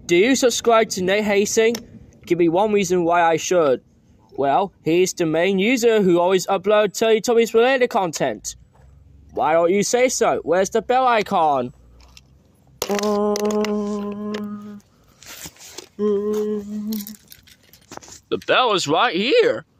Do you subscribe to Nate Hastings? Give me one reason why I should. Well, he's the main user who always uploads Teletubbies related content. Why don't you say so? Where's the bell icon? The bell is right here.